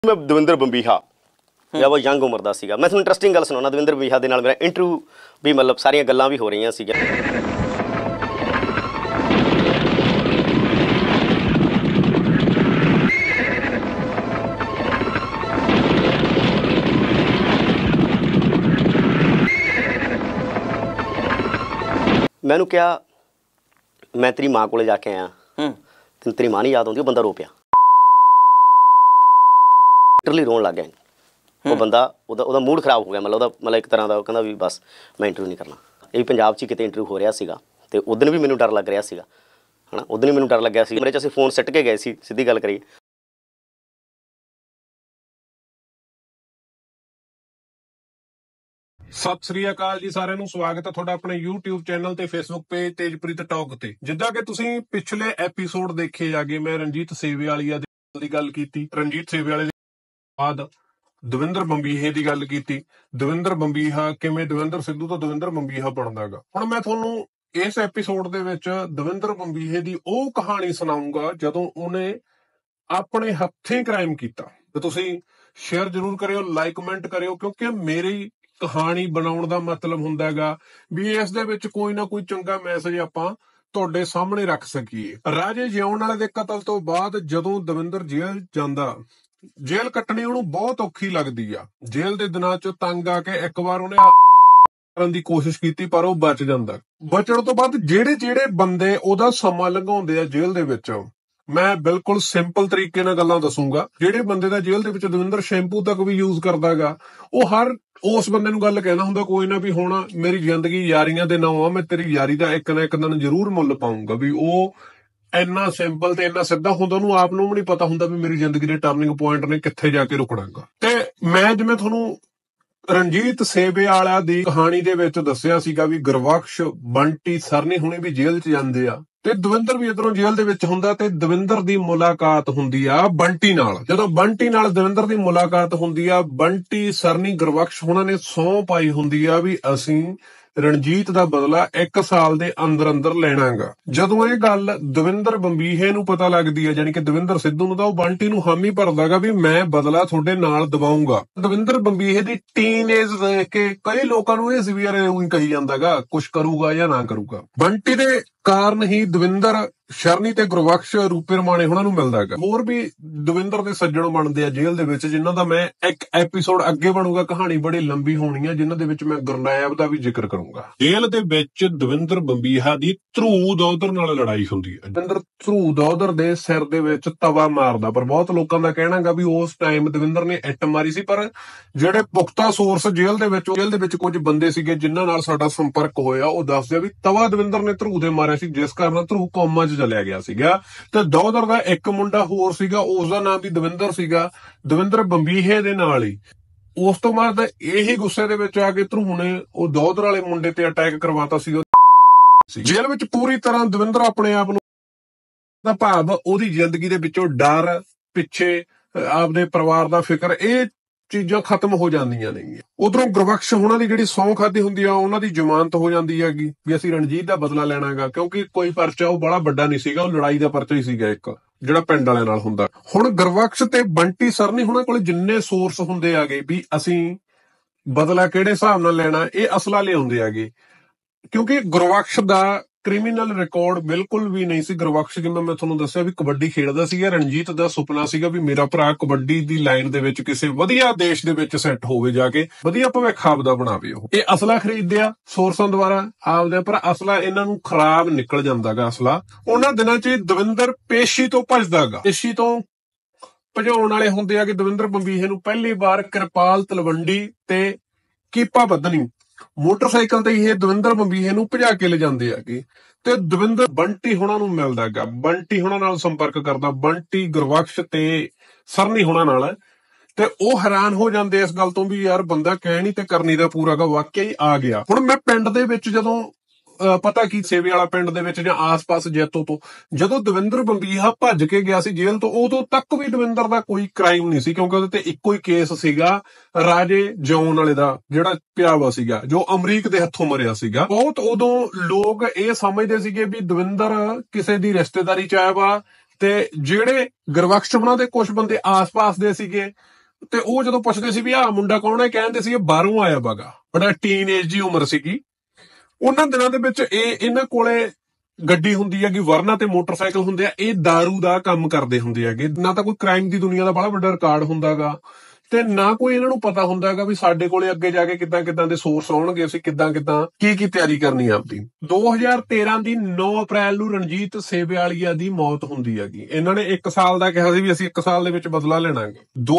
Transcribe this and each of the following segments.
ਮੈਂ ਦਵਿੰਦਰ ਬੰਬੀਹਾ ਜਾਂ ਉਹ ਯੰਗ ਉਮਰ ਦਾ ਸੀਗਾ। ਮੈਂ ਤੁਹਾਨੂੰ ਇੰਟਰਸਟਿੰਗ ਗੱਲ ਸੁਣਾਉਣਾ। ਦਵਿੰਦਰ ਬੰਬੀਹਾ ਦੇ ਨਾਲ ਮੇਰਾ ਇੰਟਰਵਿਊ ਵੀ ਮਤਲਬ ਸਾਰੀਆਂ ਗੱਲਾਂ ਵੀ ਹੋ ਰਹੀਆਂ ਸੀਗੀਆਂ। ਮੈਨੂੰ ਕਿਹਾ ਮੈਂ ਤੇਰੀ ਮਾਂ ਕੋਲੇ ਜਾ ਕੇ ਆਇਆ, ਤੈਨੂੰ ਤੇਰੀ ਮਾਂ ਨਹੀਂ ਯਾਦ ਆਉਂਦੀ? ਉਹ ਬੰਦਾ ਰੋ ਪਿਆ, ਲਿਟਰਲੀ ਰੋਣ ਲੱਗ ਗਿਆ। ਉਹ ਬੰਦਾ ਉਹਦਾ ਮੂਡ ਖਰਾਬ ਹੋ ਗਿਆ। ਮਤਲਬ ਇੱਕ ਤਰ੍ਹਾਂ ਦਾ ਉਹ ਕਹਿੰਦਾ ਵੀ ਬਸ ਮੈਂ ਇੰਟਰਵਿਊ ਨਹੀਂ ਕਰਨਾ। ਇਹ ਵੀ ਪੰਜਾਬ 'ਚ ਹੀ ਕਿਤੇ ਇੰਟਰਵਿਊ ਹੋ ਰਿਹਾ ਸੀਗਾ ਅਤੇ ਉਦੋਂ ਵੀ ਮੈਨੂੰ ਡਰ ਲੱਗ ਰਿਹਾ ਸੀਗਾ, ਹੈ ਨਾ। ਉਦੋਂ ਵੀ ਮੈਨੂੰ ਡਰ ਲੱਗਿਆ ਸੀ। ਮੇਰੇ 'ਚ ਅਸੀਂ ਫੋਨ ਸਿੱਟ ਕੇ ਗਏ ਸੀ, ਸਿੱਧੀ ਗੱਲ ਕਰੀਏ। ਸਤਿ ਸ੍ਰੀ ਅਕਾਲ ਜੀ ਸਾਰਿਆਂ ਨੂੰ। ਸਵਾਗਤ ਹੈ ਤੁਹਾਡਾ ਆਪਣੇ YouTube ਚੈਨਲ ਤੇ Facebook ਪੇਜ ਤੇਜਪ੍ਰੀਤ ਟਾਕ ਤੇ। ਜਿੱਦਾਂ ਕਿ ਤੁਸੀਂ ਪਿਛਲੇ ਐਪੀਸੋਡ ਦੇਖੇ ਜਾਗੇ, ਮੈਂ ਰਣਜੀਤ ਸੇਵੇਵਾਲੀਆ ਦੀ ਗੱਲ ਕੀਤੀ, ਰਣਜੀਤ ਸੇਵੇਵਾਲੀਆ ਦੇ ਬਾਅਦ ਦਵਿੰਦਰ ਬੰਬੀਹੇ ਦੀ ਗੱਲ ਕੀਤੀ। ਦਵਿੰਦਰ ਬੰਬੀਹਾ ਕਿਵੇਂ ਦਵਿੰਦਰ ਸਿੱਧੂ ਤੋਂ ਦਵਿੰਦਰ ਬੰਬੀਹਾ ਬਣਦਾ ਗਾ। ਹੁਣ ਮੈਂ ਤੁਹਾਨੂੰ ਇਸ ਐਪੀਸੋਡ ਦੇ ਵਿੱਚ ਦਵਿੰਦਰ ਬੰਬੀਹੇ ਦੀ ਉਹ ਕਹਾਣੀ ਸੁਣਾਉਂਗਾ ਜਦੋਂ ਉਹਨੇ ਆਪਣੇ ਹੱਥੀਂ ਕ੍ਰਾਈਮ ਕੀਤਾ। ਤੇ ਤੁਸੀਂ ਸ਼ੇਅਰ ਜ਼ਰੂਰ ਕਰਿਓ, ਲਾਈਕ ਕਮੈਂਟ ਕਰਿਓ, ਕਿਉਂਕਿ ਮੇਰੀ ਕਹਾਣੀ ਬਣਾਉਣ ਦਾ ਮਤਲਬ ਹੁੰਦਾ ਹੈਗਾ ਵੀ ਇਸ ਦੇ ਵਿੱਚ ਕੋਈ ਨਾ ਕੋਈ ਚੰਗਾ ਮੈਸੇਜ ਆਪਾਂ ਤੁਹਾਡੇ ਸਾਹਮਣੇ ਰੱਖ ਸਕੀਏ। ਰਾਜੇ ਜਿਉਣ ਵਾਲੇ ਦੇ ਕਤਲ ਤੋਂ ਬਾਅਦ ਜਦੋਂ ਦਵਿੰਦਰ ਜੇਲ੍ਹ ਜਾਂਦਾ, ਜੇਲ੍ਹ ਕੱਟਣੀ ਉਹਨੂੰ ਬਹੁਤ ਔਖੀ ਲੱਗਦੀ ਆ। ਜੇਲ੍ਹ ਦੇ ਦਿਨਾਂ 'ਚ ਤੰਗ ਆ ਕੇ ਇੱਕ ਵਾਰ ਉਹਨੇ ਕਰਨ ਦੀ ਕੋਸ਼ਿਸ਼ ਕੀਤੀ, ਪਰ ਉਹ ਬਚ ਜਾਂਦਾ। ਬਚਣ ਤੋਂ ਬਾਅਦ ਜਿਹੜੇ ਬੰਦੇ ਉਹਦਾ ਸਮਾਂ ਲੰਘਾਉਂਦੇ ਆ ਜੇਲ੍ਹ ਦੇ ਵਿੱਚ, ਮੈਂ ਬਿਲਕੁਲ ਸਿੰਪਲ ਤਰੀਕੇ ਨਾਲ ਗੱਲਾਂ ਦੱਸੂਗਾ। ਜਿਹੜੇ ਬੰਦੇ ਦਾ ਜੇਲ੍ਹ ਦੇ ਵਿੱਚ ਦਵਿੰਦਰ ਸ਼ੈਂਪੂ ਤੱਕ ਵੀ ਯੂਜ਼ ਕਰਦਾਗਾ, ਉਹ ਹਰ ਉਸ ਬੰਦੇ ਨੂੰ ਗੱਲ ਕਹਿਣਾ ਹੁੰਦਾ, ਕੋਈ ਨਾ ਵੀ ਹੁਣ ਮੇਰੀ ਜ਼ਿੰਦਗੀ ਯਾਰੀਆਂ ਦੇ ਨਾਂ ਆ, ਮੈਂ ਤੇਰੀ ਯਾਰੀ ਦਾ ਇੱਕ ਨਾ ਇੱਕ ਦਿਨ ਜ਼ਰੂਰ ਮੁੱਲ ਪਾਊਂਗਾ। ਵੀ ਉਹ ਇੰਨਾ ਸਿੰਪਲ ਤੇ ਇੰਨਾ ਸਿੱਧਾ ਹੁੰਦਾ, ਉਹਨੂੰ ਆਪ ਨੂੰ ਵੀ ਨਹੀਂ ਪਤਾ ਹੁੰਦਾ ਵੀ ਮੇਰੀ ਜ਼ਿੰਦਗੀ ਦੇ ਟਰਨਿੰਗ ਪੁਆਇੰਟ ਨੇ ਕਿੱਥੇ ਜਾ ਕੇ ਰੁਕਣਾਗਾ। ਤੇ ਮੈਂ ਜਿਵੇਂ ਤੁਹਾਨੂੰ ਰਣਜੀਤ ਸੇਵੇਵਾਲੀਆ ਦੀ ਕਹਾਣੀ ਦੇ ਵਿੱਚ ਦੱਸਿਆ ਸੀਗਾ ਵੀ ਗੁਰਬਖਸ਼, ਬੰਟੀ, ਸਰਨੀ ਹੁਣੇ ਵੀ ਜੇਲ੍ਹ 'ਚ ਜਾਂਦੇ ਆ ਤੇ ਦਵਿੰਦਰ ਵੀ ਇੱਧਰੋਂ ਜੇਲ੍ਹ ਦੇ ਵਿੱਚ ਹੁੰਦਾ ਤੇ ਦਵਿੰਦਰ ਦੀ ਮੁਲਾਕਾਤ ਹੁੰਦੀ ਆ ਬੰਟੀ ਨਾਲ। ਜਦੋਂ ਬੰਟੀ ਨਾਲ ਦਵਿੰਦਰ ਦੀ ਮੁਲਾਕਾਤ ਹੁੰਦੀ ਆ, ਬੰਟੀ, ਸਰਨੀ, ਗੁਰਬਖਸ਼ ਉਹਨਾਂ ਨੇ ਸਹੁੰ ਪਾਈ ਹੁੰਦੀ ਆ ਵੀ ਅਸੀਂ ਰਣਜੀਤ ਦਾ ਬਦਲਾ 1 ਸਾਲ ਦੇ ਅੰਦਰ ਲੈਣਾਗਾ। ਜਦੋਂ ਇਹ ਗੱਲ ਦਵਿੰਦਰ ਬੰਬੀਹੇ ਨੂੰ ਪਤਾ ਲੱਗਦੀ ਹੈ, ਯਾਨੀ ਕਿ ਦਵਿੰਦਰ ਸਿੱਧੂ ਨੂੰ, ਤਾਂ ਉਹ ਬੰਟੀ ਨੂੰ ਹਾਮੀ ਭਰਦਾਗਾ ਵੀ ਮੈਂ ਬਦਲਾ ਤੁਹਾਡੇ ਨਾਲ ਦਵਾਉਂਗਾ। ਦਵਿੰਦਰ ਬੰਬੀਹੇ ਦੀ ਟੀਨੇਜ ਦੇਖ ਕੇ ਕਈ ਲੋਕਾਂ ਨੂੰ ਇਹ ਸੀ ਵੀ ਯਾਰ ਉਹੀ ਕਹੀ ਜਾਂਦਾਗਾ ਕੁਛ ਕਰੂਗਾ ਜਾਂ ਨਾ ਕਰੂਗਾ। ਬੰਟੀ ਦੇ ਕਾਰਨ ਹੀ ਦਵਿੰਦਰ ਸ਼ਰਨੀ ਤੇ ਗੁਰਬਖਸ਼ ਰੂਪੇ ਰਮਾਣੇ ਉਹਨਾਂ ਨੂੰ ਮਿਲਦਾ ਹੈਗਾ। ਹੋਰ ਵੀ ਦਵਿੰਦਰ ਦੇ ਸੱਜਣ ਬਣਦੇ ਆ ਜੇਲ੍ਹ ਦੇ ਵਿੱਚ, ਜਿਨ੍ਹਾਂ ਦਾ ਮੈਂ ਇੱਕ ਐਪੀਸੋਡ ਅੱਗੇ ਬਣੂਗਾ। ਕਹਾਣੀ ਬੜੀ ਲੰਬੀ ਹੋਣੀ ਆ, ਜਿਨ੍ਹਾਂ ਦੇ ਵਿੱਚ ਮੈਂ ਗੁਰਨਾਇਬ ਦਾ ਵੀ ਜ਼ਿਕਰ ਕਰੂੰਗਾ। ਜੇਲ੍ਹ ਦੇ ਵਿੱਚ ਦਵਿੰਦਰ ਬੰਬੀਹਾ ਦੀ ਧਰੂ ਦੌਧਰ ਨਾਲ ਲੜਾਈ ਹੁੰਦੀ ਹੈ। ਦਵਿੰਦਰ ਧਰੂ ਦੌਧਰ ਦੇ ਸਿਰ ਦੇ ਵਿੱਚ ਤਵਾ ਮਾਰਦਾ, ਪਰ ਬਹੁਤ ਲੋਕਾਂ ਦਾ ਕਹਿਣਾਗਾ ਵੀ ਉਸ ਟਾਈਮ ਦਵਿੰਦਰ ਨੇ ਇੱਟ ਮਾਰੀ ਸੀ। ਪਰ ਜਿਹੜੇ ਪੁਖਤਾ ਸੋਰਸ ਜੇਲ੍ਹ ਦੇ ਵਿੱਚ ਕੁਝ ਬੰਦੇ ਸੀਗੇ ਜਿਨ੍ਹਾਂ ਨਾਲ ਸਾਡਾ ਸੰਪਰਕ ਹੋਇਆ, ਉਹ ਦੱਸਦੇ ਵੀ ਤਵਾ ਦਵਿੰਦਰ ਨੇ ਧਰੂ ਦੇ ਮਾਰਿਆ ਸੀ, ਜਿਸ ਕਾਰਨ ਧਰੂ ਕੋਮਾ 'ਚ ਚਲਿਆ ਗਿਆ ਸੀਗਾ। ਤੇ ਦੌਧਰ ਦਾ ਇੱਕ ਮੁੰਡਾ ਹੋਰ ਸੀਗਾ, ਉਸ ਦਾ ਨਾਮ ਵੀ ਦਵਿੰਦਰ ਸੀਗਾ, ਦਵਿੰਦਰ ਬੰਬੀਹੇ ਦੇ ਨਾਲ ਹੀ। ਉਸ ਤੋਂ ਬਾਅਦ ਇਹੀ ਗੁੱਸੇ ਦੇ ਵਿੱਚ ਆ ਕੇ ਧਰੂ ਨੇ ਉਹ ਦੌਧਰ ਵਾਲੇ ਮੁੰਡੇ ਤੇ ਅਟੈਕ ਕਰਵਾਤਾ ਸੀ। ਜੇਲ੍ਹ ਵਿੱਚ ਪੂਰੀ ਤਰ੍ਹਾਂ ਦਵਿੰਦਰ ਆਪਣੇ ਆਪ ਨੂੰ ਦਾ ਭਾਵ ਉਹਦੀ ਜ਼ਿੰਦਗੀ ਦੇ ਵਿੱਚੋਂ ਡਰ, ਪਿੱਛੇ ਆਪਦੇ ਪਰਿਵਾਰ ਦਾ ਫਿਕਰ, ਇਹ ਚੀਜ਼ਾਂ ਖਤਮ ਹੋ ਜਾਂਦੀਆਂ ਨੇ। ਉਧਰੋਂ ਗੁਰਬਖਸ਼ ਉਹਨਾਂ ਦੀ ਜਿਹੜੀ ਸਹੁੰ ਖਾਧੀ ਹੁੰਦੀ ਆ, ਉਹਨਾਂ ਦੀ ਜ਼ਮਾਨਤ ਹੋ ਜਾਂਦੀ ਹੈਗੀ ਵੀ ਅਸੀਂ ਰਣਜੀਤ ਦਾ ਬਦਲਾ ਲੈਣਾਗਾ, ਕਿਉਂਕਿ ਕੋਈ ਪਰਚਾ ਉਹ ਬੜਾ ਵੱਡਾ ਨਹੀਂ ਸੀਗਾ, ਉਹ ਲੜਾਈ ਦਾ ਪਰਚਾ ਹੀ ਸੀਗਾ ਇੱਕ, ਜਿਹੜਾ ਪਿੰਡ ਵਾਲਿਆਂ ਨਾਲ ਹੁੰਦਾ। ਹੁਣ ਗੁਰਬਖਸ਼ ਤੇ ਬੰਟੀ, ਸਰਨੀ ਉਹਨਾਂ ਕੋਲ ਜਿੰਨੇ ਸੋਰਸ ਹੁੰਦੇ ਆਗੇ ਵੀ ਅਸੀਂ ਬਦਲਾ ਕਿਹੜੇ ਹਿਸਾਬ ਨਾਲ ਲੈਣਾ, ਇਹ ਅਸਲਾ ਲਿਆਉਂਦੇ ਆਗੇ। ਕਿਉਂਕਿ ਗੁਰਬਖਸ਼ ਦਾ ਕ੍ਰਿਮੀਨਲ ਰਿਕਾਰਡ ਬਿਲਕੁਲ ਵੀ ਨਹੀਂ ਸੀ। ਗੁਰਬਖਸ਼, ਜਿਵੇਂ ਮੈਂ ਤੁਹਾਨੂੰ ਦੱਸਿਆ, ਵੀ ਕਬੱਡੀ ਖੇਡਦਾ ਸੀਗਾ। ਰਣਜੀਤ ਦਾ ਸੁਪਨਾ ਸੀਗਾ ਵੀ ਮੇਰਾ ਭਰਾ ਕਬੱਡੀ ਦੀ ਲਾਈਨ ਦੇ ਵਿੱਚ ਕਿਸੇ ਵਧੀਆ ਦੇਸ਼ ਦੇ ਵਿੱਚ ਸੈੱਟ ਹੋਵੇ, ਜਾ ਕੇ ਵਧੀਆ ਭਵਿੱਖ ਆਪਦਾ ਬਣਾਵੇ। ਉਹ ਇਹ ਅਸਲਾ ਖਰੀਦਿਆ ਸੋਰਸਾਂ ਦੁਆਰਾ ਆਪਦੇ, ਪਰ ਅਸਲਾ ਇਹਨਾਂ ਨੂੰ ਖਰਾਬ ਨਿਕਲ ਜਾਂਦਾਗਾ। ਅਸਲਾ ਉਹਨਾਂ ਦਿਨਾਂ 'ਚ ਦਵਿੰਦਰ ਪੇਸ਼ੀ ਤੋਂ ਭੱਜਦਾਗਾ। ਪੇਸ਼ੀ ਤੋਂ ਭਜਾਉਣ ਵਾਲੇ ਹੁੰਦੇ ਆ ਕਿ ਦਵਿੰਦਰ ਬੰਬੀਹੇ ਨੂੰ ਪਹਿਲੀ ਵਾਰ ਕਿਰਪਾਲ, ਤਲਵੰਡੀ ਤੇ ਕੀਪਾ ਬੱਧਨੀ ਮੋਟਰਸਾਈਕਲ ਤੇ ਇਹ ਦਵਿੰਦਰ ਬੰਬੀਹੇ ਨੂੰ ਭਜਾ ਕੇ ਲਿਜਾਂਦੇ ਆਗੇ। ਤੇ ਦਵਿੰਦਰ ਬੰਟੀ ਹੁਣਾਂ ਨੂੰ ਮਿਲਦਾ ਹੈਗਾ, ਬੰਟੀ ਹੁਣਾਂ ਨਾਲ ਸੰਪਰਕ ਕਰਦਾ, ਬੰਟੀ, ਗੁਰਬਖਸ਼ ਤੇ ਸਰਨੀ ਹੁਣਾਂ ਨਾਲ। ਤੇ ਉਹ ਹੈਰਾਨ ਹੋ ਜਾਂਦੇ ਇਸ ਗੱਲ ਤੋਂ ਵੀ ਯਾਰ ਬੰਦਾ ਕਹਿਣੀ ਤੇ ਕਰਨੀ ਦਾ ਪੂਰਾਗਾ, ਵਾਕਿਆ ਹੀ ਆ ਗਿਆ। ਹੁਣ ਮੈਂ ਪਿੰਡ ਦੇ ਵਿੱਚ ਜਦੋਂ ਪਤਾ ਕੀ ਸੇਵੇਵਾਲਾ ਪਿੰਡ ਦੇ ਵਿੱਚ ਜਾਂ ਆਸ-ਪਾਸ ਜੈਤੋ ਤੋਂ ਜਦੋਂ ਦਵਿੰਦਰ ਬੰਬੀਹਾ ਭੱਜ ਕੇ ਗਿਆ ਸੀ ਜੇਲ੍ਹ ਤੋਂ, ਉਦੋਂ ਤੱਕ ਵੀ ਦਵਿੰਦਰ ਦਾ ਕੋਈ ਕ੍ਰਾਈਮ ਨਹੀਂ ਸੀ, ਕਿਉਂਕਿ ਉਹਦੇ ਤੇ ਇੱਕੋ ਹੀ ਕੇਸ ਸੀਗਾ ਰਾਜੇ ਜਿਉਣ ਵਾਲੇ ਦਾ, ਜਿਹੜਾ ਪਿਆਵਾ ਸੀਗਾ, ਜੋ ਅਮਰੀਕ ਦੇ ਹੱਥੋਂ ਮਰਿਆ ਸੀਗਾ। ਬਹੁਤ ਉਦੋਂ ਲੋਕ ਇਹ ਸਮਝਦੇ ਸੀਗੇ ਵੀ ਦਵਿੰਦਰ ਕਿਸੇ ਦੀ ਰਿਸ਼ਤੇਦਾਰੀ 'ਚ ਆਇਆ ਵਾ ਤੇ ਜਿਹੜੇ ਗੁਰਬਖਸ਼ ਉਹਨਾਂ ਦੇ ਕੁਝ ਬੰਦੇ ਆਸ-ਪਾਸ ਦੇ ਸੀਗੇ ਤੇ ਉਹ ਜਦੋਂ ਪੁੱਛਦੇ ਸੀ ਵੀ ਆਹ ਮੁੰਡਾ ਕੌਣ ਹੈ, ਕਹਿੰਦੇ ਸੀ ਇਹ ਬਾਹਰੋਂ ਆਇਆ ਬਾਗਾ, ਬੜਾ ਟੀਨ ਏਜ ਦੀ ਉਮਰ ਸੀਗੀ। ਉਹਨਾਂ ਦਿਨਾਂ ਦੇ ਵਿੱਚ ਇਹਨਾਂ ਕੋਲੇ ਗੱਡੀ ਹੁੰਦੀ ਹੈਗੀ, ਵਰਨਾ ਤੇ ਮੋਟਰਸਾਈਕਲ ਹੁੰਦੇ ਆ। ਇਹ दारू ਦਾ ਕੰਮ ਕਰਦੇ ਹੁੰਦੇ ਹੈਗੇ। ਨਾ ਤਾਂ ਕੋਈ ਕ੍ਰਾਈਮ ਦੀ ਦੁਨੀਆ ਦਾ ਬੜਾ ਵੱਡਾ ਰਿਕਾਰਡ ਹੁੰਦਾਗਾ ਤੇ ਨਾ ਕੋਈ ਇਹਨਾਂ ਨੂੰ ਪਤਾ ਹੁੰਦਾ ਹੈਗਾ ਵੀ ਸਾਡੇ ਕੋਲੇ ਅੱਗੇ ਜਾ ਕੇ ਕਿੱਦਾਂ ਦੇ ਸੋਰਸ ਆਉਣਗੇ, ਅਸੀਂ ਕਿੱਦਾਂ ਕੀ ਤਿਆਰੀ ਕਰਨੀ ਆਪਦੀ। 2013 ਦੀ 9 ਅਪ੍ਰੈਲ ਨੂੰ ਰਣਜੀਤ ਸੇਬੇਵਾਲੀਆ ਦੀ ਮੌਤ ਹੁੰਦੀ ਹੈਗੀ। ਇਹਨਾਂ ਨੇ 1 ਸਾਲ ਦਾ ਕਿਹਾ ਸੀ ਵੀ ਅਸੀਂ 1 ਸਾਲ ਦੇ ਵਿੱਚ ਬਦਲਾ ਲੈਣਾਗੇ।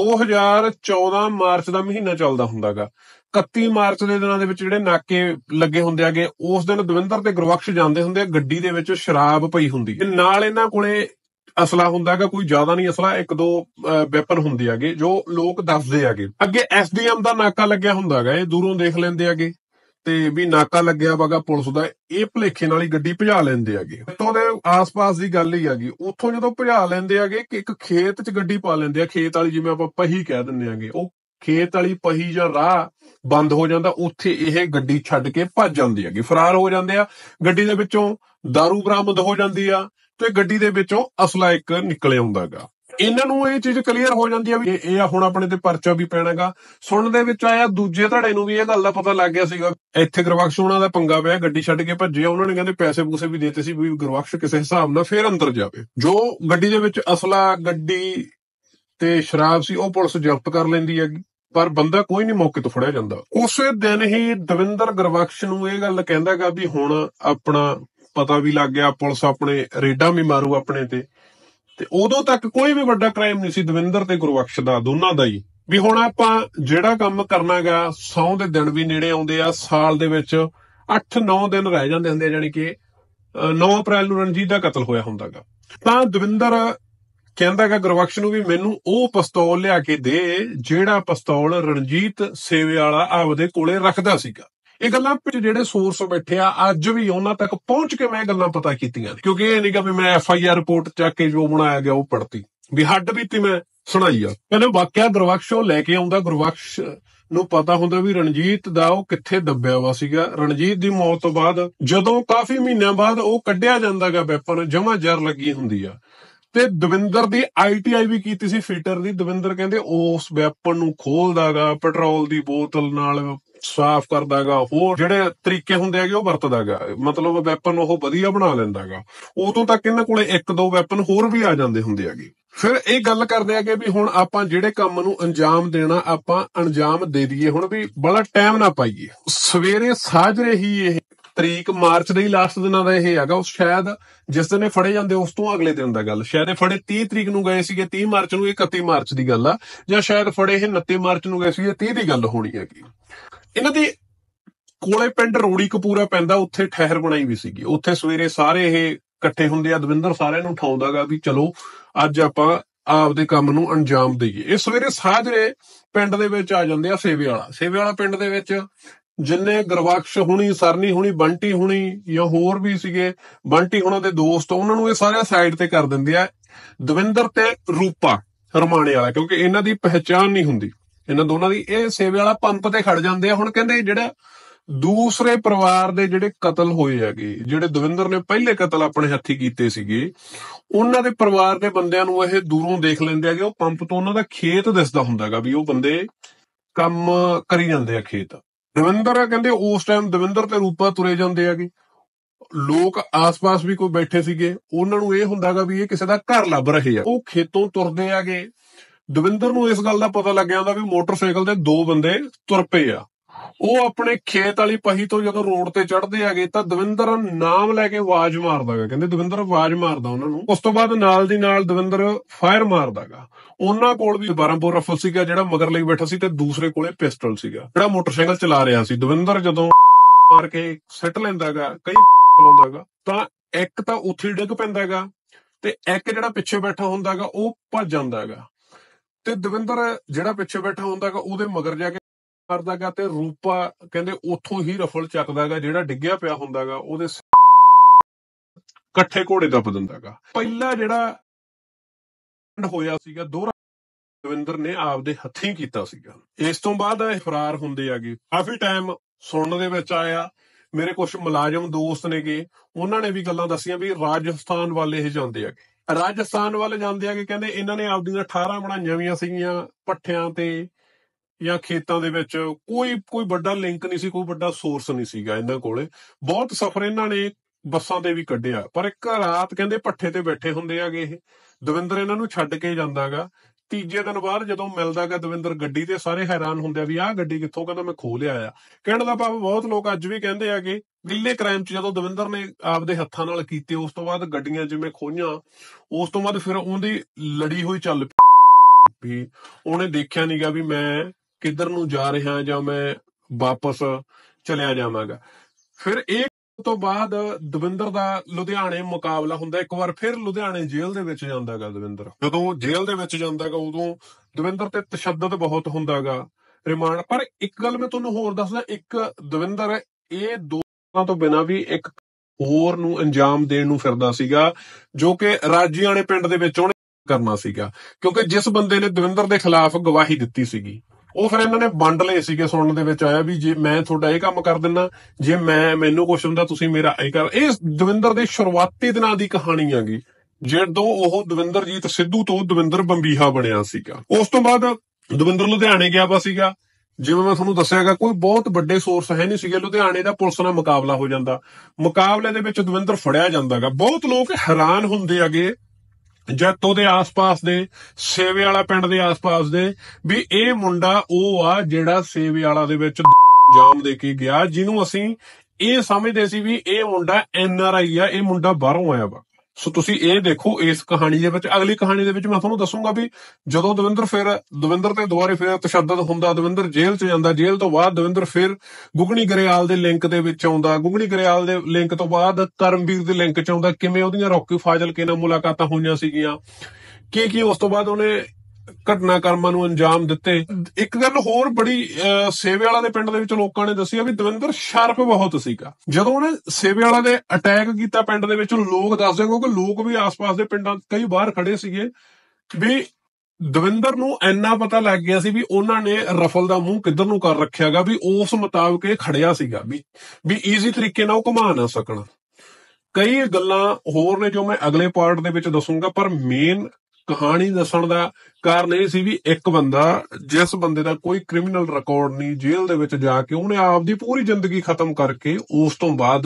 2014 ਮਾਰਚ ਦਾ ਮਹੀਨਾ ਚੱਲਦਾ ਹੁੰਦਾਗਾ। 31 ਮਾਰਚ ਦੇ ਦਿਨਾਂ ਦੇ ਵਿੱਚ ਜਿਹੜੇ ਨਾਕੇ ਲੱਗੇ ਹੁੰਦੇ ਹੈਗੇ, ਉਸ ਦਿਨ ਦਵਿੰਦਰ ਤੇ ਗੁਰਬਖਸ਼ ਜਾਂਦੇ ਹੁੰਦੇ ਆ। ਗੱਡੀ ਦੇ ਵਿੱਚ ਸ਼ਰਾਬ ਪਈ ਹੁੰਦੀ ਹੈ, ਨਾਲ ਇਹਨਾਂ ਕੋਲੇ ਅਸਲਾ ਹੁੰਦਾ ਹੈਗਾ, ਕੋਈ ਜ਼ਿਆਦਾ ਨਹੀਂ ਅਸਲਾ, 1-2 ਵੈਪਨ ਹੁੰਦੇ ਹੈਗੇ ਜੋ ਲੋਕ ਦੱਸਦੇ ਹੈਗੇ। ਅੱਗੇ ਐਸਡੀਐਮ ਦਾ ਨਾਕਾ ਲੱਗਿਆ ਹੁੰਦਾ ਹੈਗਾ, ਇਹ ਦੂਰੋਂ ਦੇਖ ਲੈਂਦੇ ਹੈਗੇ ਤੇ ਵੀ ਨਾਕਾ ਲੱਗਿਆ ਵਾਗਾ ਪੁਲਿਸ ਦਾ, ਇਹ ਭੁਲੇਖੇ ਨਾਲ ਹੀ ਗੱਡੀ ਭਜਾ ਲੈਂਦੇ ਹੈਗੇ। ਉੱਥੋਂ ਦੇ ਆਸ-ਪਾਸ ਦੀ ਗੱਲ ਹੀ ਹੈਗੀ। ਉੱਥੋਂ ਜਦੋਂ ਭਜਾ ਲੈਂਦੇ ਹੈਗੇ ਕਿ ਇੱਕ ਖੇਤ 'ਚ ਗੱਡੀ ਪਾ ਲੈਂਦੇ ਆ, ਖੇਤ ਵਾਲੀ ਜਿਵੇਂ ਆਪਾਂ ਪਹੀ ਕਹਿ ਦਿੰਦੇ ਹੈਗੇ, ਉਹ ਖੇਤ ਵਾਲੀ ਪਹੀ ਜਾਂ ਰਾਹ ਬੰਦ ਹੋ ਜਾਂਦਾ, ਉੱਥੇ ਇਹ ਗੱਡੀ ਛੱਡ ਕੇ ਭੱਜ ਜਾਂਦੀ ਹੈਗੀ, ਫਰਾਰ ਹੋ ਜਾਂਦੇ ਆ। ਗੱਡੀ ਦੇ ਵਿੱਚੋਂ ਦਾਰੂ ਬਰਾਮਦ ਹੋ ਜਾਂਦੀ ਆ ਤੇ ਗੱਡੀ ਦੇ ਵਿੱਚੋਂ ਅਸਲਾ ਇੱਕ ਨਿਕਲ ਆਉਂਦਾਗਾ। ਇਹਨਾਂ ਨੂੰ ਇਹ ਚੀਜ਼ ਕਲੀਅਰ ਹੋ ਜਾਂਦੀ ਆ ਵੀ ਇਹ ਹੁਣ ਆਪਣੇ ਤੇ ਪਰਚਾ ਵੀ ਪੈਣਾਗਾ। ਸੁਣਨ ਦੇ ਵਿੱਚ ਆਇਆ ਦੂਜੇ ਧੜੇ ਨੂੰ ਵੀ ਇਹ ਗੱਲ ਦਾ ਪਤਾ ਲੱਗ ਗਿਆ ਸੀਗਾ। ਇੱਥੇ ਗੁਰਬਖਸ਼ ਉਹਨਾਂ ਦਾ ਪੰਗਾ ਪਿਆ, ਗੱਡੀ ਛੱਡ ਕੇ ਭੱਜੇ। ਉਹਨਾਂ ਨੇ ਕਹਿੰਦੇ ਪੈਸੇ ਪੂਸੇ ਵੀ ਦੇਤੇ ਸੀ ਵੀ ਗੁਰਬਖਸ਼ ਕਿਸੇ ਹਿਸਾਬ ਨਾਲ ਫੇਰ ਅੰਦਰ ਜਾਵੇ। ਜੋ ਗੱਡੀ ਦੇ ਵਿੱਚ ਅਸਲਾ, ਗੱਡੀ ਤੇ ਸ਼ਰਾਬ ਸੀ, ਉਹ ਪੁਲਿਸ ਜ਼ਬਤ ਕਰ ਲੈਂਦੀ ਹੈਗੀ, ਪਰ ਬੰਦਾ ਕੋਈ ਨਹੀਂ ਮੌਕੇ ਤੋਂ ਫੜਿਆ ਜਾਂਦਾ। ਉਸੇ ਦਿਨ ਹੀ ਦਵਿੰਦਰ ਗੁਰਬਖਸ਼ ਨੂੰ ਇਹ ਗੱਲ ਕਹਿੰਦਾਗਾ ਵੀ ਹੁਣ ਆਪਣਾ ਪਤਾ ਵੀ ਲੱਗ ਗਿਆ, ਪੁਲਿਸ ਆਪਣੇ ਰੇਡਾਂ ਵੀ ਮਾਰੂ ਆਪਣੇ ਤੇ ਉਦੋਂ ਤੱਕ ਕੋਈ ਵੀ ਵੱਡਾ ਕ੍ਰਾਈਮ ਨਹੀਂ ਸੀ ਦਵਿੰਦਰ ਤੇ ਗੁਰਬਖਸ਼ ਦਾ, ਦੋਨਾਂ ਦਾ ਹੀ। ਵੀ ਹੁਣ ਆਪਾਂ ਜਿਹੜਾ ਕੰਮ ਕਰਨਾਗਾ, 100 ਦੇ ਦਿਨ ਵੀ ਨੇੜੇ ਆਉਂਦੇ ਆ, ਸਾਲ ਦੇ ਵਿੱਚ 8-9 ਦਿਨ ਰਹਿ ਜਾਂਦੇ ਹੁੰਦੇ ਆ। ਜਾਣੀ ਕਿ 9 ਅਪ੍ਰੈਲ ਨੂੰ ਰਣਜੀਤ ਦਾ ਕਤਲ ਹੋਇਆ ਹੁੰਦਾਗਾ। ਤਾਂ ਦਵਿੰਦਰ ਕਹਿੰਦਾਗਾ ਗੁਰਬਖਸ਼ ਨੂੰ ਵੀ ਮੈਨੂੰ ਉਹ ਪਿਸਤੌਲ ਲਿਆ ਕੇ ਦੇ ਜਿਹੜਾ ਪਿਸਤੌਲ ਰਣਜੀਤ ਸੇਵੇਵਾਲਾ ਆਪਦੇ ਕੋਲੇ ਰੱਖਦਾ ਸੀਗਾ। ਇਹ ਗੱਲਾਂ ਵਿੱਚ ਜਿਹੜੇ ਸੋਰਸ ਬੈਠੇ ਆ, ਅੱਜ ਵੀ ਉਹਨਾਂ ਤੱਕ ਪਹੁੰਚ ਕੇ ਮੈਂ ਇਹ ਗੱਲਾਂ ਪਤਾ ਕੀਤੀਆਂ, ਕਿਉਂਕਿ ਇਹ ਨਹੀਂਗਾ ਵੀ ਮੈਂ FIR ਰਿਪੋਰਟ ਚੱਕ ਕੇ ਜੋ ਬਣਾਇਆ ਗਿਆ ਉਹ ਪੜਤੀ, ਵੀ ਹੱਡ ਬੀਤੀ ਮੈਂ ਸੁਣਾਈ ਆ। ਕਹਿੰਦੇ ਵਾਕਿਆ ਗੁਰਬਖਸ਼ ਉਹ ਲੈ ਕੇ ਆਉਂਦਾ। ਗੁਰਬਖਸ਼ ਨੂੰ ਪਤਾ ਹੁੰਦਾ ਵੀ ਰਣਜੀਤ ਦਾ ਉਹ ਕਿੱਥੇ ਦੱਬਿਆ ਵਾ ਸੀਗਾ। ਰਣਜੀਤ ਦੀ ਮੌਤ ਤੋਂ ਬਾਅਦ ਜਦੋਂ ਕਾਫੀ ਮਹੀਨਿਆਂ ਬਾਅਦ ਉਹ ਕੱਢਿਆ ਜਾਂਦਾਗਾ, ਵੈਪਨ ਜਮਾ ਜ਼ਰ ਲੱਗੀ ਹੁੰਦੀ ਆ। ਤੇ ਦਵਿੰਦਰ ਦੀ ITI ਵੀ ਕੀਤੀ ਸੀ ਫਿਟਰ ਦੀ। ਦਵਿੰਦਰ ਕਹਿੰਦੇ ਉਸ ਵੈਪਨ ਨੂੰ ਖੋਲਦਾਗਾ, ਪੈਟਰੋਲ ਦੀ ਬੋਤਲ ਨਾਲ ਸਾਫ਼ ਕਰਦਾਗਾ, ਹੋਰ ਜਿਹੜੇ ਤਰੀਕੇ ਹੁੰਦੇ ਹੈਗੇ ਉਹ ਵਰਤਦਾਗਾ, ਮਤਲਬ ਵੈਪਨ ਉਹ ਵਧੀਆ ਬਣਾ ਲੈਂਦਾਗਾ। ਉਦੋਂ ਤੱਕ ਇਹਨਾਂ ਕੋਲੇ 1-2 ਵੈਪਨ ਹੋਰ ਵੀ ਆ ਜਾਂਦੇ ਹੁੰਦੇ ਹੈਗੇ। ਫਿਰ ਇਹ ਗੱਲ ਕਰਦੇ ਹੈਗੇ ਵੀ ਹੁਣ ਆਪਾਂ ਜਿਹੜੇ ਕੰਮ ਨੂੰ ਅੰਜਾਮ ਦੇਣਾ, ਆਪਾਂ ਅੰਜਾਮ ਦੇ ਦਈਏ, ਹੁਣ ਵੀ ਬੜਾ ਟਾਈਮ ਨਾ ਪਾਈਏ। ਸਵੇਰੇ ਸਾਜਰੇ ਹੀ ਇਹ ਤਰੀਕ ਮਾਰਚ ਦੇ ਹੀ ਲਾਸਟ ਦਿਨਾਂ ਦਾ ਇਹ ਹੈਗਾ। ਉਹ ਸ਼ਾਇਦ ਜਿਸ ਦਿਨ ਇਹ ਫੜੇ ਜਾਂਦੇ ਉਸ ਤੋਂ ਅਗਲੇ ਦਿਨ ਦਾ ਗੱਲ, ਸ਼ਾਇਦ ਇਹ ਫੜੇ 30 ਤਰੀਕ ਨੂੰ ਗਏ ਸੀਗੇ, 30 ਮਾਰਚ ਨੂੰ, ਇਹ 31 ਮਾਰਚ ਦੀ ਗੱਲ ਆ, ਜਾਂ ਸ਼ਾਇਦ ਫੜੇ ਇਹ 29 ਮਾਰਚ ਨੂੰ ਗਏ ਸੀਗੇ, 30 ਦੀ ਗੱਲ ਹੋਣੀ ਹੈਗੀ। ਇਹਨਾਂ ਦੀ ਕੋਲੇ ਪਿੰਡ ਰੋੜੀ ਕਪੂਰਾ ਪੈਂਦਾ, ਉੱਥੇ ਠਹਿਰ ਬਣਾਈ ਵੀ ਸੀਗੀ। ਉੱਥੇ ਸਵੇਰੇ ਸਾਰੇ ਇਹ ਇਕੱਠੇ ਹੁੰਦੇ ਆ, ਦਵਿੰਦਰ ਸਾਰਿਆਂ ਨੂੰ ਉਠਾਉਂਦਾਗਾ ਵੀ ਚਲੋ ਅੱਜ ਆਪਾਂ ਆਪਦੇ ਕੰਮ ਨੂੰ ਅੰਜਾਮ ਦੇਈਏ। ਇਹ ਸਵੇਰੇ ਸਾਜਰੇ ਪਿੰਡ ਦੇ ਵਿੱਚ ਆ ਜਾਂਦੇ ਆ ਸੇਵੇਵਾਲਾ ਪਿੰਡ ਦੇ ਵਿੱਚ। ਜਿੰਨੇ ਗੁਰਬਖਸ਼ ਹੁਣੀ, ਸਰਨੀ ਹੁਣੀ, ਬੰਟੀ ਹੁਣੀ ਜਾਂ ਹੋਰ ਵੀ ਸੀਗੇ, ਬੰਟੀ ਹੁਣਾਂ ਦੇ ਦੋਸਤ, ਉਹਨਾਂ ਨੂੰ ਇਹ ਸਾਰੇ ਸਾਈਡ ਤੇ ਕਰ ਦਿੰਦੇ ਆ। ਦਵਿੰਦਰ ਤੇ ਰੂਪਾ ਰਮਾਣੇ ਵਾਲਾ, ਕਿਉਂਕਿ ਇਹਨਾਂ ਦੀ ਪਹਿਚਾਣ ਨਹੀਂ ਹੁੰਦੀ ਇਹਨਾਂ ਦੋਨਾਂ ਦੀ। ਇਹ ਸੇਵੇਵਾਲਾ ਪੰਪ ਤੇ ਖੜ ਜਾਂਦੇ ਆ। ਹੁਣ ਕਹਿੰਦੇ ਜਿਹੜਾ ਦੂਸਰੇ ਪਰਿਵਾਰ ਦੇ ਜਿਹੜੇ ਕਤਲ ਹੋਏ ਹੈਗੇ, ਜਿਹੜੇ ਦਵਿੰਦਰ ਨੇ ਪਹਿਲੇ ਕਤਲ ਆਪਣੇ ਹੱਥੀ ਕੀਤੇ ਸੀਗੇ, ਉਹਨਾਂ ਦੇ ਪਰਿਵਾਰ ਦੇ ਬੰਦਿਆਂ ਨੂੰ ਇਹ ਦੂਰੋਂ ਦੇਖ ਲੈਂਦੇ ਹੈਗੇ। ਉਹ ਪੰਪ ਤੋਂ ਉਹਨਾਂ ਦਾ ਖੇਤ ਦਿਸਦਾ ਹੁੰਦਾਗਾ ਵੀ ਉਹ ਬੰਦੇ ਕੰਮ ਕਰੀ ਜਾਂਦੇ ਆ ਖੇਤ। ਦਵਿੰਦਰ ਕਹਿੰਦੇ ਉਸ ਟਾਈਮ ਦਵਿੰਦਰ ਤੇ ਰੂਪਾ ਤੁਰੇ ਜਾਂਦੇ ਹੈਗੇ। ਲੋਕ ਆਸ-ਪਾਸ ਵੀ ਕੋਈ ਬੈਠੇ ਸੀਗੇ, ਉਹਨਾਂ ਨੂੰ ਇਹ ਹੁੰਦਾਗਾ ਵੀ ਇਹ ਕਿਸੇ ਦਾ ਘਰ ਲੱਭ ਰਹੇ ਆ। ਉਹ ਖੇਤੋਂ ਤੁਰਦੇ ਹੈਗੇ। ਦਵਿੰਦਰ ਨੂੰ ਇਸ ਗੱਲ ਦਾ ਪਤਾ ਲੱਗ ਜਾਂਦਾ ਵੀ ਮੋਟਰਸਾਈਕਲ ਤੇ 2 ਬੰਦੇ ਤੁਰ ਪਏ ਆ। ਉਹ ਆਪਣੇ ਖੇਤ ਵਾਲੀ ਪਹੀ ਤੋਂ ਜਦੋਂ ਰੋਡ ਤੇ ਚੜ੍ਹਦੇ ਹੈਗੇ ਤਾਂ ਦਵਿੰਦਰ ਨਾਮ ਲੈ ਕੇ ਆਵਾਜ਼ ਮਾਰਦਾਗਾ। ਕਹਿੰਦੇ ਦਵਿੰਦਰ ਆਵਾਜ਼ ਮਾਰਦਾ ਉਹਨਾਂ ਨੂੰ। ਉਸ ਤੋਂ ਬਾਅਦ ਨਾਲ ਦੀ ਨਾਲ ਦਵਿੰਦਰ ਫਾਇਰ ਮਾਰਦਾਗਾ। ਉਹਨਾਂ ਕੋਲ ਵੀ 12 ਬੋਰ ਰਫਲ ਸੀਗਾ ਜਿਹੜਾ ਮਗਰ ਲਈ ਬੈਠਾ ਸੀ, ਤੇ ਦੂਸਰੇ ਕੋਲੇ ਪਿਸਟਲ ਸੀਗਾ ਜਿਹੜਾ ਮੋਟਰਸਾਈਕਲ ਚਲਾ ਰਿਹਾ ਸੀ। ਦਵਿੰਦਰ ਜਦੋਂ ਮਾਰ ਕੇ ਸਿੱਟ ਲੈਂਦਾਗਾ, ਕਈ ਲਾਉਂਦਾਗਾ, ਤਾਂ ਇੱਕ ਤਾਂ ਉੱਥੇ ਹੀ ਡਿੱਗ ਪੈਂਦਾਗਾ ਤੇ ਇੱਕ ਜਿਹੜਾ ਪਿੱਛੇ ਬੈਠਾ ਹੁੰਦਾਗਾ ਉਹ ਭੱਜ ਜਾਂਦਾਗਾ। ਤੇ ਦਵਿੰਦਰ ਜਿਹੜਾ ਪਿੱਛੇ ਬੈਠਾ ਹੁੰਦਾਗਾ ਉਹਦੇ ਮਗਰ ਜਾ ਕੇ ਮਾਰਦਾਗਾ, ਤੇ ਰੂਪਾ ਕਹਿੰਦੇ ਉੱਥੋਂ ਹੀ ਰਫਲ ਚੱਕਦਾਗਾ, ਜਿਹੜਾ ਡਿੱਗਿਆ ਪਿਆ ਹੁੰਦਾਗਾ ਉਹਦੇ ਇਕੱਠੇ ਘੋੜੇ ਦੱਬ ਦਿੰਦਾਗਾ। ਪਹਿਲਾ ਜਿਹੜਾ ਹੋਇਆ ਸੀਗਾ ਦੋਹਰਾ ਦਵਿੰਦਰ ਨੇ ਆਪਦੇ ਹੱਥੀਂ ਕੀਤਾ ਸੀਗਾ। ਇਸ ਤੋਂ ਬਾਅਦ ਇਹ ਫਰਾਰ ਹੁੰਦੇ ਆਗੇ। ਕਾਫੀ ਟਾਈਮ ਸੁਣਨ ਦੇ ਵਿੱਚ ਆਇਆ, ਮੇਰੇ ਕੁਝ ਮੁਲਾਜ਼ਮ ਦੋਸਤ ਨੇਗੇ, ਉਹਨਾਂ ਨੇ ਵੀ ਗੱਲਾਂ ਦੱਸੀਆਂ ਵੀ ਰਾਜਸਥਾਨ ਵੱਲ ਇਹ ਜਾਂਦੇ ਆਗੇ। ਰਾਜਸਥਾਨ ਵੱਲ ਜਾਂਦੇ ਆ ਕਿ ਕਹਿੰਦੇ ਇਹਨਾਂ ਨੇ ਆਪਦੀਆਂ 18 ਬਣਾਈਆਂ ਵੀਆਂ ਸੀਗੀਆਂ ਪੱਠਿਆਂ ਤੇ ਜਾਂ ਖੇਤਾਂ ਦੇ ਵਿੱਚ। ਕੋਈ ਵੱਡਾ ਲਿੰਕ ਨਹੀਂ ਸੀ, ਕੋਈ ਵੱਡਾ ਸੋਰਸ ਨਹੀਂ ਸੀਗਾ ਇਹਨਾਂ ਕੋਲੇ। ਬਹੁਤ ਸਫ਼ਰ ਇਹਨਾਂ ਨੇ ਬੱਸਾਂ ਤੇ ਵੀ ਕੱਢਿਆ, ਪਰ ਇੱਕ ਰਾਤ ਕਹਿੰਦੇ ਪੱਠੇ ਤੇ ਬੈਠੇ ਹੁੰਦੇ ਆਗੇ ਇਹ। ਦਵਿੰਦਰ ਇਹਨਾਂ ਨੂੰ ਛੱਡ ਕੇ ਜਾਂਦਾਗਾ। ਤੀਜੇ ਦਿਨ ਬਾਅਦ ਜਦੋਂ ਮਿਲਦਾਗਾ ਦਵਿੰਦਰ ਗੱਡੀ ਤੇ, ਸਾਰੇ ਹੈਰਾਨ ਹੁੰਦੇ ਆ ਵੀ ਆਹ ਗੱਡੀ ਕਿੱਥੋਂ। ਕਹਿੰਦਾ ਮੈਂ ਖੋਹ ਲਿਆ ਆ। ਕਹਿਣ ਦਾ ਭਾਵ ਬਹੁਤ ਲੋਕ ਅੱਜ ਵੀ ਕਹਿੰਦੇ ਆਗੇ ਦਿੱਲੀ ਕ੍ਰਾਈਮ ਚ ਜਦੋਂ ਦਵਿੰਦਰ ਨੇ ਆਪਦੇ ਹੱਥਾਂ ਨਾਲ ਕੀਤੇ, ਉਸ ਤੋਂ ਬਾਅਦ ਗੱਡੀਆਂ ਜਿਵੇਂ ਖੋਹੀਆਂ, ਉਸ ਤੋਂ ਬਾਅਦ ਫਿਰ ਉਹਦੀ ਲੜੀ ਹੋਈ ਚੱਲ ਪਈ। ਉਹਨੇ ਦੇਖਿਆ ਨੀਗਾ ਵੀ ਮੈਂ ਕਿੱਧਰ ਨੂੰ ਜਾ ਰਿਹਾ ਜਾਂ ਮੈਂ ਵਾਪਸ ਚਲਿਆ ਜਾਵਾਂਗਾ। ਫਿਰ ਇਹ ਤੋਂ ਬਾਅਦ ਦਵਿੰਦਰ ਦਾ ਲੁਧਿਆਣੇ ਮੁਕਾਬਲਾ ਹੁੰਦਾ। ਇੱਕ ਵਾਰ ਫਿਰ ਲੁਧਿਆਣੇ ਜੇਲ੍ਹ ਦੇ ਵਿੱਚ ਜਾਂਦਾਗਾ ਦਵਿੰਦਰ। ਜਦੋਂ ਜੇਲ੍ਹ ਦੇ ਵਿੱਚ ਜਾਂਦਾਗਾ ਉਦੋਂ ਦਵਿੰਦਰ ਤੇ ਤਸ਼ੱਦਦ ਬਹੁਤ ਹੁੰਦਾਗਾ, ਰਿਮਾਂਡ। ਪਰ ਇੱਕ ਗੱਲ ਮੈਂ ਤੁਹਾਨੂੰ ਹੋਰ ਦੱਸਦਾ, ਇੱਕ ਦਵਿੰਦਰ ਇਹ ਦੋਨਾਂ ਤੋਂ ਬਿਨਾਂ ਵੀ ਇੱਕ ਹੋਰ ਨੂੰ ਅੰਜਾਮ ਦੇਣ ਨੂੰ ਫਿਰਦਾ ਸੀਗਾ, ਜੋ ਕਿ ਰਾਜੀਆਣੇ ਪਿੰਡ ਦੇ ਵਿੱਚ ਉਹਨੇ ਕਰਨਾ ਸੀਗਾ। ਕਿਉਂਕਿ ਜਿਸ ਬੰਦੇ ਨੇ ਦਵਿੰਦਰ ਦੇ ਖਿਲਾਫ ਗਵਾਹੀ ਦਿੱਤੀ ਸੀਗੀ, ਉਹ ਫਿਰ ਇਹਨਾਂ ਨੇ ਵੰਡ ਲਏ ਸੀਗੇ। ਸੁਣਨ ਦੇ ਵਿੱਚ ਆਇਆ ਵੀ ਜੇ ਮੈਂ ਤੁਹਾਡਾ ਇਹ ਕੰਮ ਕਰ ਦਿੰਦਾ, ਜੇ ਮੈਨੂੰ ਕੁਛ ਹੁੰਦਾ ਤੁਸੀਂ ਮੇਰਾ ਇਹ ਕਰ। ਇਹ ਦਵਿੰਦਰ ਦੇ ਸ਼ੁਰੂਆਤੀ ਦਿਨਾਂ ਦੀ ਕਹਾਣੀ ਹੈਗੀ, ਜਦੋਂ ਉਹ ਦਵਿੰਦਰਜੀਤ ਸਿੱਧੂ ਤੋਂ ਦਵਿੰਦਰ ਬੰਬੀਹਾ ਬਣਿਆ ਸੀਗਾ। ਉਸ ਤੋਂ ਬਾਅਦ ਦਵਿੰਦਰ ਲੁਧਿਆਣੇ ਗਿਆ ਵਾ ਸੀਗਾ। ਜਿਵੇਂ ਮੈਂ ਤੁਹਾਨੂੰ ਦੱਸਿਆਗਾ, ਕੋਈ ਬਹੁਤ ਵੱਡੇ ਸੋਰਸ ਹੈ ਨਹੀਂ ਸੀਗੇ। ਲੁਧਿਆਣੇ ਦਾ ਪੁਲਿਸ ਨਾਲ ਮੁਕਾਬਲਾ ਹੋ ਜਾਂਦਾ, ਮੁਕਾਬਲੇ ਦੇ ਵਿੱਚ ਦਵਿੰਦਰ ਫੜਿਆ ਜਾਂਦਾਗਾ। ਬਹੁਤ ਲੋਕ ਹੈਰਾਨ ਹੁੰਦੇ ਹੈਗੇ ਜੈਤੋ ਦੇ ਆਸ-ਪਾਸ ਦੇ, ਸੇਵੇ ਵਾਲਾ ਪਿੰਡ ਦੇ ਆਸ-ਪਾਸ ਦੇ, ਵੀ ਇਹ ਮੁੰਡਾ ਉਹ ਆ ਜਿਹੜਾ ਸੇਵੇ ਵਾਲਾ ਦੇ ਵਿੱਚ ਜਾਮ ਦੇ ਕੇ ਗਿਆ, ਜਿਹਨੂੰ ਅਸੀਂ ਇਹ ਸਮਝਦੇ ਸੀ ਵੀ ਇਹ ਮੁੰਡਾ NRI ਆ, ਇਹ ਮੁੰਡਾ ਬਾਹਰੋਂ ਆਇਆ ਵਾ। ਸੋ ਤੁਸੀਂ ਇਹ ਦੇਖੋ ਇਸ ਕਹਾਣੀ ਦੇ ਵਿੱਚ। ਅਗਲੀ ਕਹਾਣੀ ਦੇ ਵਿੱਚ ਮੈਂ ਤੁਹਾਨੂੰ ਦੱਸੂਗਾ ਵੀ ਜਦੋਂ ਦਵਿੰਦਰ ਤੇ ਦੁਬਾਰੇ ਫਿਰ ਤਸ਼ੱਦਦ ਹੁੰਦਾ, ਦਵਿੰਦਰ ਜੇਲ੍ਹ 'ਚ ਜਾਂਦਾ। ਜੇਲ੍ਹ ਤੋਂ ਬਾਅਦ ਦਵਿੰਦਰ ਫਿਰ ਗੁੱਗਣੀ ਗਰੇਵਾਲ ਦੇ ਲਿੰਕ ਦੇ ਵਿੱਚ ਆਉਂਦਾ। ਗੁੱਗਣੀ ਗਰੇਵਾਲ ਦੇ ਲਿੰਕ ਤੋਂ ਬਾਅਦ ਕਰਮਵੀਰ ਦੇ ਲਿੰਕ 'ਚ ਆਉਂਦਾ। ਕਿਵੇਂ ਉਹਦੀਆਂ ਰੌਕੀ ਫਾਜ਼ਿਲਕੇ ਨਾਲ ਮੁਲਾਕਾਤਾਂ ਹੋਈਆਂ ਸੀਗੀਆਂ, ਕੀ ਉਸ ਤੋਂ ਬਾਅਦ ਉਹਨੇ ਘਟਨਾਕ੍ਰਮਾਂ ਨੂੰ ਅੰਜਾਮ ਦਿੱਤੇ। ਇੱਕ ਗੱਲ ਹੋਰ ਬੜੀ ਸੇਵੇ ਵਾਲਾ ਦੇ ਪਿੰਡ ਦੇ ਵਿੱਚ ਲੋਕਾਂ ਨੇ ਦੱਸੀ ਆ ਵੀ ਦਵਿੰਦਰ ਸ਼ਾਰਪ ਬਹੁਤ ਸੀਗਾ। ਜਦੋਂ ਉਹਨੇ ਸੇਵੇ ਵਾਲਾ ਦੇ ਅਟੈਕ ਕੀਤਾ ਪਿੰਡ ਦੇ ਵਿੱਚ, ਲੋਕ ਦੱਸਦੇ, ਕਿਉਂਕਿ ਲੋਕ ਵੀ ਆਸ-ਪਾਸ ਦੇ ਪਿੰਡਾਂ ਕਈ ਬਾਹਰ ਖੜੇ ਸੀਗੇ, ਵੀ ਦਵਿੰਦਰ ਨੂੰ ਇੰਨਾ ਪਤਾ ਲੱਗ ਗਿਆ ਸੀ ਵੀ ਉਹਨਾਂ ਨੇ ਰਫਲ ਦਾ ਮੂੰਹ ਕਿੱਧਰ ਨੂੰ ਕਰ ਰੱਖਿਆਗਾ, ਵੀ ਉਸ ਮੁਤਾਬਕ ਇਹ ਖੜਿਆ ਸੀਗਾ ਵੀ ਈਜ਼ੀ ਤਰੀਕੇ ਨਾਲ ਉਹ ਘੁਮਾ ਨਾ ਸਕਣ। ਕਈ ਗੱਲਾਂ ਹੋਰ ਨੇ ਜੋ ਮੈਂ ਅਗਲੇ ਪਾਰਟ ਦੇ ਵਿੱਚ ਦੱਸੂਗਾ, ਪਰ ਮੇਨ ਕਹਾਣੀ ਦੱਸਣ ਦਾ ਕਾਰਨ ਇਹ ਸੀ ਵੀ ਇੱਕ ਬੰਦਾ, ਜਿਸ ਬੰਦੇ ਦਾ ਕੋਈ ਕ੍ਰਿਮੀਨਲ ਰਿਕਾਰਡ ਨਹੀਂ, ਜੇਲ੍ਹ ਦੇ ਵਿੱਚ ਜਾ ਕੇ ਉਹਨੇ ਆਪਦੀ ਪੂਰੀ ਜ਼ਿੰਦਗੀ ਖਤਮ ਕਰਕੇ ਉਸ ਤੋਂ ਬਾਅਦ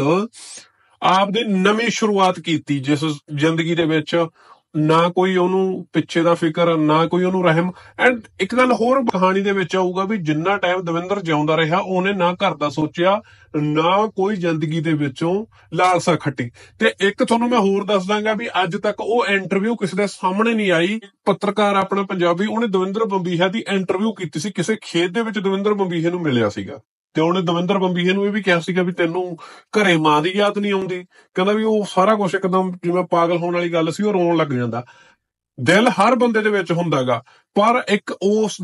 ਆਪਦੀ ਨਵੀਂ ਸ਼ੁਰੂਆਤ ਕੀਤੀ, ਜਿਸ ਜ਼ਿੰਦਗੀ ਦੇ ਵਿੱਚ ਨਾ ਕੋਈ ਉਹਨੂੰ ਪਿੱਛੇ ਦਾ ਫਿਕਰ, ਨਾ ਕੋਈ ਉਹਨੂੰ ਰਹਿਮ। ਐਂਡ ਇੱਕ ਗੱਲ ਹੋਰ ਕਹਾਣੀ ਦੇ ਵਿੱਚ ਆਊਗਾ ਵੀ ਜਿੰਨਾ ਟਾਈਮ ਦਵਿੰਦਰ ਜਿਉਂਦਾ ਰਿਹਾ, ਉਹਨੇ ਨਾ ਘਰ ਦਾ ਸੋਚਿਆ, ਨਾ ਕੋਈ ਜ਼ਿੰਦਗੀ ਦੇ ਵਿੱਚੋਂ ਲਾਲਸਾ ਖੱਟੀ। ਤੇ ਇੱਕ ਤੁਹਾਨੂੰ ਮੈਂ ਹੋਰ ਦੱਸ ਦਾਂਗਾ ਵੀ ਅੱਜ ਤੱਕ ਉਹ ਇੰਟਰਵਿਊ ਕਿਸੇ ਦੇ ਸਾਹਮਣੇ ਨਹੀਂ ਆਈ। ਪੱਤਰਕਾਰ ਆਪਣਾ ਪੰਜਾਬੀ, ਉਹਨੇ ਦਵਿੰਦਰ ਬੰਬੀਹਾ ਦੀ ਇੰਟਰਵਿਊ ਕੀਤੀ ਸੀ। ਕਿਸੇ ਖੇਤ ਦੇ ਵਿੱਚ ਦਵਿੰਦਰ ਬੰਬੀਹੇ ਨੂੰ ਮਿਲਿਆ ਸੀਗਾ, ਤੇ ਉਹਨੇ ਦਵਿੰਦਰ ਬੰਬੀਹੇ ਨੂੰ ਇਹ ਵੀ ਕਿਹਾ ਸੀਗਾ ਵੀ ਤੈਨੂੰ ਘਰੇ ਮਾਂ ਦੀ ਯਾਦ ਨਹੀਂ ਆਉਂਦੀ। ਕਹਿੰਦਾ ਵੀ ਉਹ ਸਾਰਾ ਕੁਝ ਇੱਕਦਮ ਜਿਵੇਂ ਪਾਗਲ ਹੋਣ ਵਾਲੀ ਗੱਲ ਸੀ, ਉਹ ਰੋਣ ਲੱਗ ਜਾਂਦਾ। ਦਿਲ ਹਰ ਬੰਦੇ ਦੇ ਵਿੱਚ ਹੁੰਦਾਗਾ, ਪਰ ਇੱਕ ਉਸ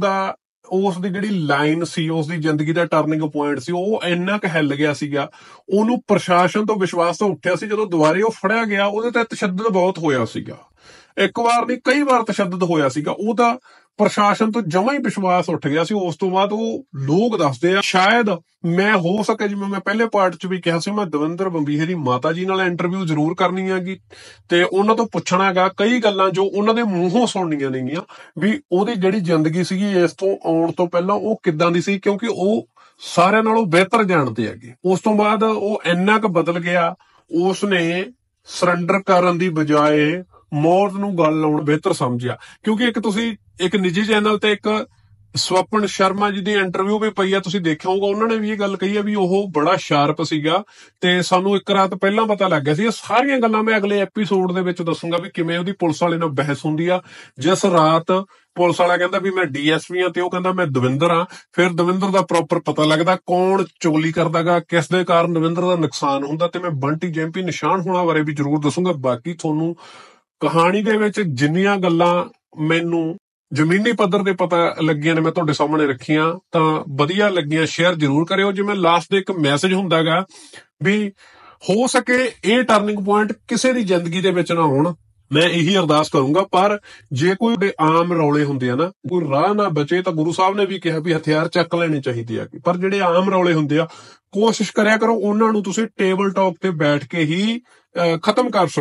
ਦੀ ਜਿਹੜੀ ਲਾਈਨ ਸੀ, ਉਸ ਦੀ ਜ਼ਿੰਦਗੀ ਦਾ ਟਰਨਿੰਗ ਪੁਆਇੰਟ ਸੀ, ਉਹ ਇੰਨਾ ਕੁ ਹਿੱਲ ਗਿਆ ਸੀਗਾ। ਉਹਨੂੰ ਪ੍ਰਸ਼ਾਸਨ ਤੋਂ ਵਿਸ਼ਵਾਸ ਤਾਂ ਉੱਠਿਆ ਸੀ। ਜਦੋਂ ਦੁਬਾਰੇ ਉਹ ਫੜਿਆ ਗਿਆ, ਉਹਦੇ ਤੇ ਤਸ਼ੱਦਦ ਬਹੁਤ ਹੋਇਆ ਸੀਗਾ। ਇੱਕ ਵਾਰ ਨਹੀਂ, ਕਈ ਵਾਰ ਤਸ਼ੱਦਦ ਹੋਇਆ ਸੀਗਾ। ਉਹਦਾ ਪ੍ਰਸ਼ਾਸਨ ਤੋਂ ਜਮਾਂ ਹੀ ਵਿਸ਼ਵਾਸ ਉੱਠ ਗਿਆ ਸੀ। ਉਸ ਤੋਂ ਬਾਅਦ ਉਹ ਲੋਕ ਦੱਸਦੇ ਆ, ਸ਼ਾਇਦ ਮੈਂ ਹੋ ਸਕੇ, ਜਿਵੇਂ ਮੈਂ ਪਹਿਲੇ ਪਾਰਟ 'ਚ ਵੀ ਕਿਹਾ ਸੀ, ਮੈਂ ਦਵਿੰਦਰ ਬੰਬੀਹੇ ਦੀ ਮਾਤਾ ਜੀ ਨਾਲ ਇੰਟਰਵਿਊ ਜ਼ਰੂਰ ਕਰਨੀ ਹੈਗੀ, ਤੇ ਉਹਨਾਂ ਤੋਂ ਪੁੱਛਣਾਗਾ ਕਈ ਗੱਲਾਂ ਜੋ ਉਹਨਾਂ ਦੇ ਮੂੰਹੋਂ ਸੁਣਨੀਆਂ ਨੇਗੀਆਂ, ਵੀ ਉਹਦੀ ਜਿਹੜੀ ਜ਼ਿੰਦਗੀ ਸੀਗੀ ਇਸ ਤੋਂ ਆਉਣ ਤੋਂ ਪਹਿਲਾਂ ਉਹ ਕਿੱਦਾਂ ਦੀ ਸੀ, ਕਿਉਂਕਿ ਉਹ ਸਾਰਿਆਂ ਨਾਲੋਂ ਬਿਹਤਰ ਜਾਣਦੇ ਹੈਗੇ। ਉਸ ਤੋਂ ਬਾਅਦ ਉਹ ਇੰਨਾ ਕੁ ਬਦਲ ਗਿਆ, ਉਸਨੇ ਸਰੈਂਡਰ ਕਰਨ ਦੀ ਬਜਾਏ ਮੌਤ ਨੂੰ ਗੱਲ ਲਾਉਣ ਬਿਹਤਰ ਸਮਝਿਆ। ਕਿਉਂਕਿ ਇੱਕ ਨਿੱਜੀ ਚੈਨਲ ਤੇ ਇੱਕ ਸਵਪਨ ਸ਼ਰਮਾ ਜੀ ਦੀ ਇੰਟਰਵਿਊ ਵੀ ਪਈ ਆ, ਤੁਸੀਂ ਦੇਖਿਆ ਹੋਊਗਾ। ਉਹਨਾਂ ਨੇ ਵੀ ਇਹ ਗੱਲ ਕਹੀ ਆ ਵੀ ਉਹ ਬੜਾ ਸ਼ਾਰਪ ਸੀਗਾ, ਤੇ ਸਾਨੂੰ ਇੱਕ ਰਾਤ ਪਹਿਲਾਂ ਪਤਾ ਲੱਗ ਗਿਆ ਸੀ। ਇਹ ਸਾਰੀਆਂ ਗੱਲਾਂ ਮੈਂ ਅਗਲੇ ਐਪੀਸੋਡ ਦੇ ਵਿੱਚ ਦੱਸੂਗਾ ਵੀ ਕਿਵੇਂ ਉਹਦੀ ਪੁਲਿਸ ਵਾਲੇ ਨਾਲ ਬਹਿਸ ਹੁੰਦੀ ਆ। ਜਿਸ ਰਾਤ ਪੁਲਿਸ ਵਾਲਾ ਕਹਿੰਦਾ ਵੀ ਮੈਂ DSP ਆ, ਤੇ ਉਹ ਕਹਿੰਦਾ ਮੈਂ ਦਵਿੰਦਰ ਆ। ਫਿਰ ਦਵਿੰਦਰ ਦਾ ਪ੍ਰੋਪਰ ਪਤਾ ਲੱਗਦਾ ਕੌਣ ਚੁਗਲੀ ਕਰਦਾਗਾ, ਕਿਸ ਦੇ ਕਾਰਨ ਦਵਿੰਦਰ ਦਾ ਨੁਕਸਾਨ ਹੁੰਦਾ। ਤੇ ਮੈਂ ਬੰਟੀ ਜੈਂਪੀ ਨਿਸ਼ਾਨ ਹੋਣਾ ਬਾਰੇ ਵੀ ਜ਼ਰੂਰ ਦੱਸੂਗਾ। ਬਾਕੀ ਤੁਹਾਨੂੰ ਕਹਾਣੀ ਦੇ ਵਿੱਚ ਜਿੰਨੀਆਂ ਗੱਲਾਂ ਮੈਨੂੰ ਜ਼ਮੀਨੀ ਪੱਧਰ ਤੇ ਪਤਾ ਲੱਗੀਆਂ ਨੇ, ਮੈਂ ਤੁਹਾਡੇ ਸਾਹਮਣੇ ਰੱਖੀਆਂ, ਤਾਂ ਵਧੀਆ ਲੱਗੀਆਂ ਸ਼ੇਅਰ ਜ਼ਰੂਰ ਕਰਿਓ। ਜਿਵੇਂ ਲਾਸਟ ਦੇ ਇੱਕ ਮੈਸੇਜ ਹੁੰਦਾਗਾ ਵੀ ਹੋ ਸਕੇ ਇਹ ਟਰਨਿੰਗ ਪੁਆਇੰਟ ਕਿਸੇ ਦੀ ਜ਼ਿੰਦਗੀ ਦੇ ਵਿੱਚ ਨਾ ਹੋਣ, ਮੈਂ ਇਹੀ ਅਰਦਾਸ ਕਰੂੰਗਾ। ਪਰ ਜੇ ਕੋਈ ਆਮ ਰੌਲੇ ਹੁੰਦੇ ਆ ਨਾ, ਕੋਈ ਰਾਹ ਨਾ ਬਚੇ, ਤਾਂ ਗੁਰੂ ਸਾਹਿਬ ਨੇ ਵੀ ਕਿਹਾ ਵੀ ਹਥਿਆਰ ਚੱਕ ਲੈਣੇ ਚਾਹੀਦੇ ਆ। ਪਰ ਜਿਹੜੇ ਆਮ ਰੌਲੇ ਹੁੰਦੇ ਆ, ਕੋਸ਼ਿਸ਼ ਕਰਿਆ ਕਰੋ ਉਹਨਾਂ ਨੂੰ ਤੁਸੀਂ ਟੇਬਲ ਟਾਕ ਤੇ ਬੈਠ ਕੇ ਹੀ ਖਤਮ ਕਰ ਸਕੋ।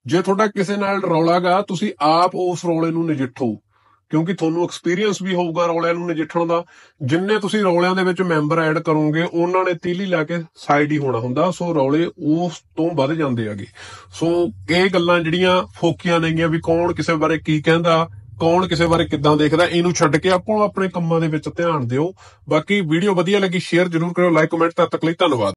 ਜੇ ਤੁਹਾਡਾ ਕਿਸੇ ਨਾਲ ਰੌਲਾ ਗਾ, ਤੁਸੀਂ ਆਪ ਉਸ ਰੌਲੇ ਨੂੰ ਨਜਿੱਠੋ, ਕਿਉਂਕਿ ਤੁਹਾਨੂੰ ਐਕਸਪੀਰੀਅੰਸ ਵੀ ਹੋਊਗਾ ਰੌਲਿਆਂ ਨੂੰ ਨਜਿੱਠਣ ਦਾ। ਜਿੰਨੇ ਤੁਸੀਂ ਰੌਲਿਆਂ ਦੇ ਵਿੱਚ ਮੈਂਬਰ ਐਡ ਕਰੋਗੇ, ਉਹਨਾਂ ਨੇ ਤੀਲੀ ਲਾ ਕੇ ਸਾਈਡ ਹੀ ਹੋਣਾ ਹੁੰਦਾ। ਸੋ ਰੌਲੇ ਉਸ ਤੋਂ ਵੱਧ ਜਾਂਦੇ ਹੈਗੇ। ਸੋ ਇਹ ਗੱਲਾਂ ਜਿਹੜੀਆਂ ਫੋਕੀਆਂ ਨੇਗੀਆਂ ਵੀ ਕੌਣ ਕਿਸੇ ਬਾਰੇ ਕੀ ਕਹਿੰਦਾ, ਕੌਣ ਕਿਸੇ ਬਾਰੇ ਕਿੱਦਾਂ ਦੇਖਦਾ, ਇਹਨੂੰ ਛੱਡ ਕੇ ਆਪੋ ਆਪਣੇ ਕੰਮਾਂ ਦੇ ਵਿੱਚ ਧਿਆਨ ਦਿਓ। ਬਾਕੀ ਵੀਡੀਓ ਵਧੀਆ ਲੱਗੀ ਸ਼ੇਅਰ ਜ਼ਰੂਰ ਕਰਿਓ, ਲਾਈਕ ਕਮੈਂਟ। ਤਦ ਤੱਕ ਲਈ ਧੰਨਵਾਦ।